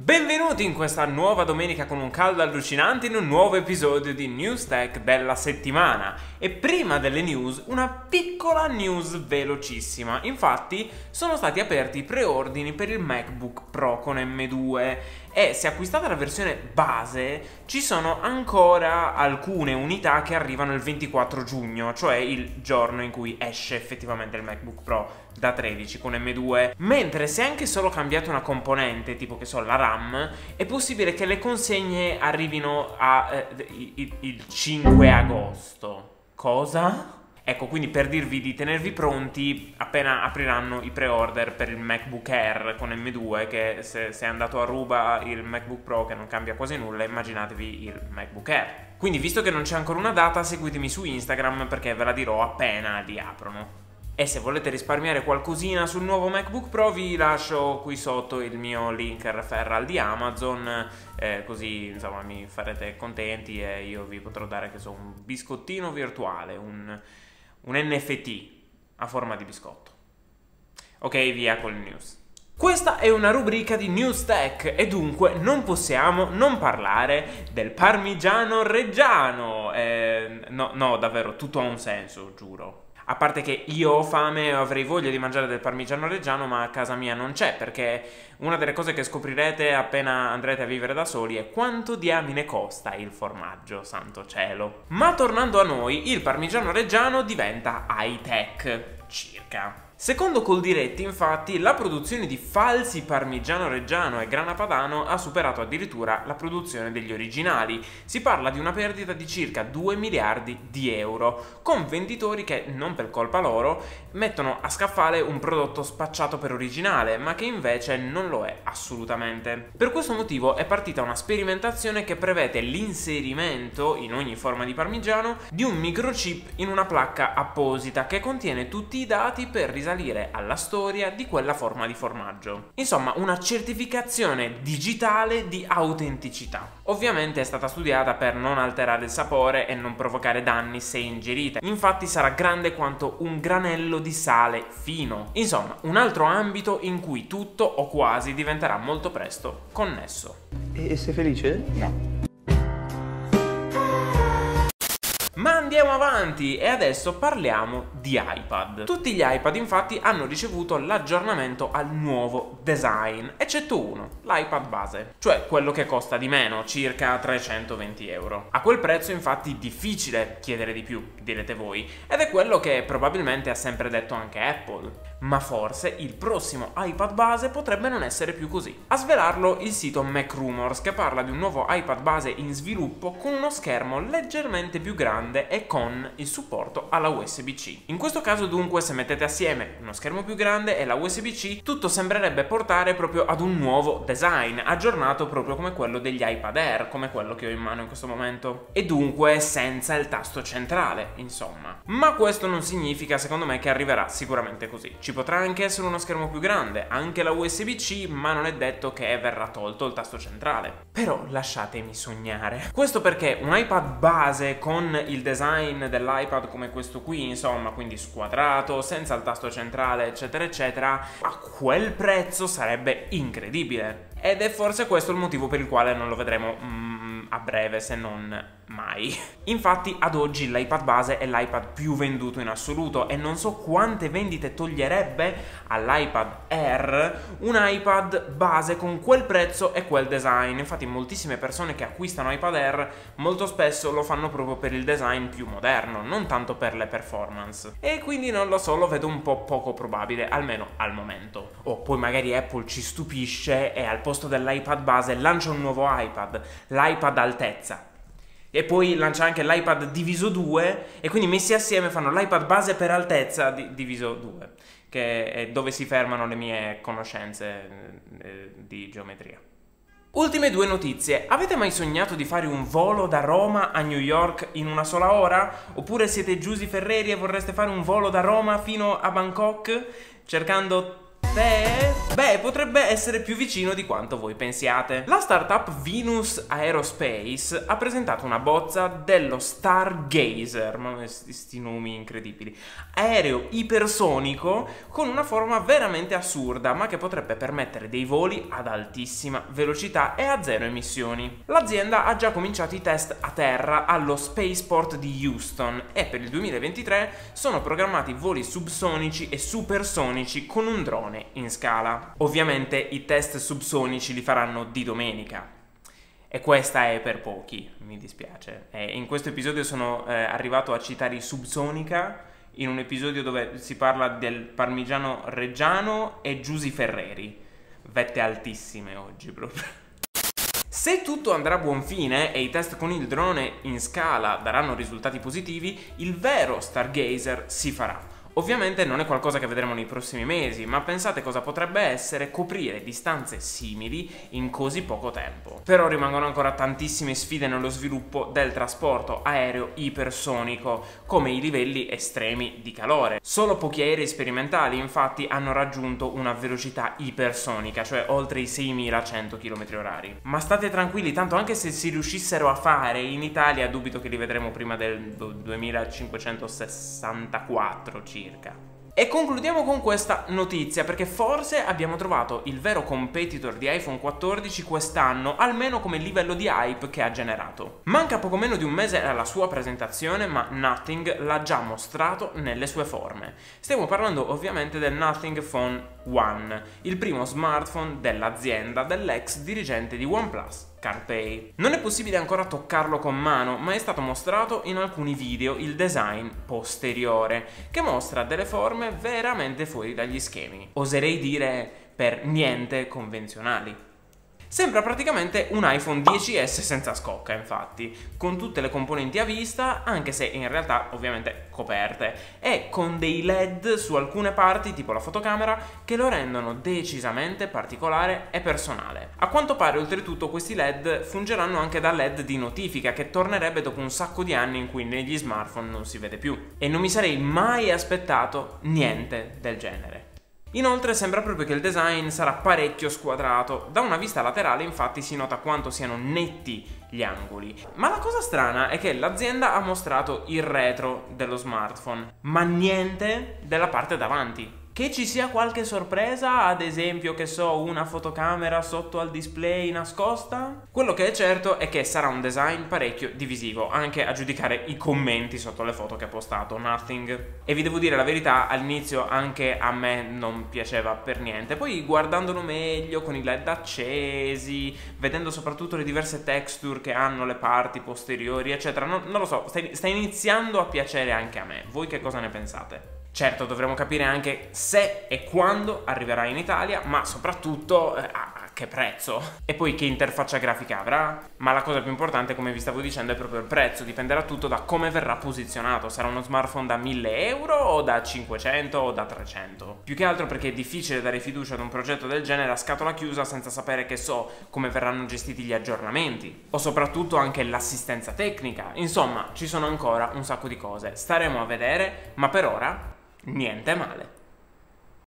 Benvenuti in questa nuova domenica con un caldo allucinante in un nuovo episodio di News Tech della settimana. E prima delle news, una piccola news velocissima. Infatti, sono stati aperti i preordini per il MacBook Pro con M2 e se acquistate la versione base ci sono ancora alcune unità che arrivano il 24 giugno, cioè il giorno in cui esce effettivamente il MacBook Pro da 13 con M2, mentre se anche solo cambiate una componente, tipo che so la RAM, è possibile che le consegne arrivino il 5 agosto. Cosa? Ecco, quindi per dirvi di tenervi pronti appena apriranno i pre-order per il MacBook Air con M2, che se è andato a ruba il MacBook Pro che non cambia quasi nulla, immaginatevi il MacBook Air. Quindi visto che non c'è ancora una data, seguitemi su Instagram perché ve la dirò appena li aprono. E se volete risparmiare qualcosina sul nuovo MacBook Pro vi lascio qui sotto il mio link referral di Amazon, così insomma mi farete contenti e io vi potrò dare che so un biscottino virtuale, un NFT a forma di biscotto. Ok, via con le news. Questa è una rubrica di News Tech e dunque non possiamo non parlare del parmigiano reggiano. No, davvero, tutto ha un senso, giuro. A parte che io ho fame e avrei voglia di mangiare del parmigiano reggiano, ma a casa mia non c'è, perché una delle cose che scoprirete appena andrete a vivere da soli è quanto diamine costa il formaggio, santo cielo. Ma tornando a noi, il parmigiano reggiano diventa high-tech, circa. Secondo Coldiretti, infatti, la produzione di falsi parmigiano reggiano e grana padano ha superato addirittura la produzione degli originali. Si parla di una perdita di circa 2 miliardi di euro, con venditori che, non per colpa loro, mettono a scaffale un prodotto spacciato per originale, ma che invece non lo è assolutamente. Per questo motivo è partita una sperimentazione che prevede l'inserimento, in ogni forma di parmigiano, di un microchip in una placca apposita che contiene tutti i dati per risalire alla storia di quella forma di formaggio. Insomma, una certificazione digitale di autenticità. Ovviamente è stata studiata per non alterare il sapore e non provocare danni se ingerita. Infatti sarà grande quanto un granello di sale fino. Insomma, un altro ambito in cui tutto o quasi diventerà molto presto connesso. E sei felice? No. Ma andiamo avanti e adesso parliamo di iPad. Tutti gli iPad infatti hanno ricevuto l'aggiornamento al nuovo design, eccetto uno, l'iPad base, cioè quello che costa di meno, circa 320 euro. A quel prezzo infatti difficile chiedere di più, direte voi, ed è quello che probabilmente ha sempre detto anche Apple. Ma forse il prossimo iPad base potrebbe non essere più così. A svelarlo il sito MacRumors, che parla di un nuovo iPad base in sviluppo con uno schermo leggermente più grande e con il supporto alla USB-C. In questo caso dunque, se mettete assieme uno schermo più grande e la USB-C, tutto sembrerebbe portare proprio ad un nuovo design, aggiornato proprio come quello degli iPad Air, come quello che ho in mano in questo momento. E dunque senza il tasto centrale, insomma. Ma questo non significa, secondo me, che arriverà sicuramente così. Ci potrà anche essere uno schermo più grande, anche la USB-C, ma non è detto che verrà tolto il tasto centrale. Però lasciatemi sognare. Questo perché un iPad base con il design dell'iPad come questo qui, insomma, quindi squadrato, senza il tasto centrale, eccetera, eccetera, a quel prezzo sarebbe incredibile. Ed è forse questo il motivo per il quale non lo vedremo a breve, se non mai. Infatti ad oggi l'iPad base è l'iPad più venduto in assoluto e non so quante vendite toglierebbe all'iPad Air un iPad base con quel prezzo e quel design. Infatti moltissime persone che acquistano iPad Air molto spesso lo fanno proprio per il design più moderno, non tanto per le performance. E quindi non lo so, lo vedo un po' poco probabile, almeno al momento. O poi magari Apple ci stupisce e al posto dell'iPad base lancia un nuovo iPad, l'iPad altezza. E poi lancia anche l'iPad diviso 2 e quindi messi assieme fanno l'iPad base per altezza diviso 2, che è dove si fermano le mie conoscenze di geometria. Ultime due notizie. Avete mai sognato di fare un volo da Roma a New York in una sola ora? Oppure siete Giusy Ferreri e vorreste fare un volo da Roma fino a Bangkok cercando Beh, potrebbe essere più vicino di quanto voi pensiate. La startup Venus Aerospace ha presentato una bozza dello Stargazer, ma questi nomi incredibili, aereo ipersonico con una forma veramente assurda, ma che potrebbe permettere dei voli ad altissima velocità e a zero emissioni. L'azienda ha già cominciato i test a terra allo Spaceport di Houston e per il 2023 sono programmati voli subsonici e supersonici con un drone in scala. Ovviamente i test subsonici li faranno di domenica e questa è per pochi, mi dispiace. In questo episodio sono arrivato a citare i Subsonica in un episodio dove si parla del Parmigiano Reggiano e Giusy Ferreri. Vette altissime oggi proprio. Se tutto andrà a buon fine e i test con il drone in scala daranno risultati positivi, il vero Stargazer si farà. Ovviamente non è qualcosa che vedremo nei prossimi mesi, ma pensate cosa potrebbe essere coprire distanze simili in così poco tempo. Però rimangono ancora tantissime sfide nello sviluppo del trasporto aereo ipersonico, come i livelli estremi di calore. Solo pochi aerei sperimentali, infatti, hanno raggiunto una velocità ipersonica, cioè oltre i 6100 km/h. Ma state tranquilli, tanto anche se si riuscissero a fare in Italia, dubito che li vedremo prima del 2564 circa. E concludiamo con questa notizia, perché forse abbiamo trovato il vero competitor di iPhone 14 quest'anno, almeno come livello di hype che ha generato. Manca poco meno di un mese alla sua presentazione, ma Nothing l'ha già mostrato nelle sue forme. Stiamo parlando ovviamente del Nothing Phone One, il primo smartphone dell'azienda dell'ex dirigente di OnePlus, Carl Pei. Non è possibile ancora toccarlo con mano, ma è stato mostrato in alcuni video il design posteriore, che mostra delle forme veramente fuori dagli schemi. Oserei dire per niente convenzionali. Sembra praticamente un iPhone 10S senza scocca, infatti, con tutte le componenti a vista, anche se in realtà ovviamente coperte, e con dei LED su alcune parti, tipo la fotocamera, che lo rendono decisamente particolare e personale. A quanto pare, oltretutto, questi LED fungeranno anche da LED di notifica, che tornerebbe dopo un sacco di anni in cui negli smartphone non si vede più. E non mi sarei mai aspettato niente del genere. Inoltre sembra proprio che il design sarà parecchio squadrato. Da una vista laterale infatti si nota quanto siano netti gli angoli. Ma la cosa strana è che l'azienda ha mostrato il retro dello smartphone, ma niente della parte davanti. Che ci sia qualche sorpresa, ad esempio, che so, una fotocamera sotto al display nascosta? Quello che è certo è che sarà un design parecchio divisivo, anche a giudicare i commenti sotto le foto che ha postato Nothing. E vi devo dire la verità, all'inizio anche a me non piaceva per niente. Poi guardandolo meglio, con i LED accesi, vedendo soprattutto le diverse texture che hanno le parti posteriori, eccetera, non lo so, sta iniziando a piacere anche a me. Voi che cosa ne pensate? Certo, dovremo capire anche se e quando arriverà in Italia, ma soprattutto a che prezzo. E poi che interfaccia grafica avrà. Ma la cosa più importante, come vi stavo dicendo, è proprio il prezzo. Dipenderà tutto da come verrà posizionato. Sarà uno smartphone da 1000 euro o da 500 o da 300? Più che altro perché è difficile dare fiducia ad un progetto del genere a scatola chiusa senza sapere, che so, come verranno gestiti gli aggiornamenti. O soprattutto anche l'assistenza tecnica. Insomma, ci sono ancora un sacco di cose. Staremo a vedere, ma per ora niente male.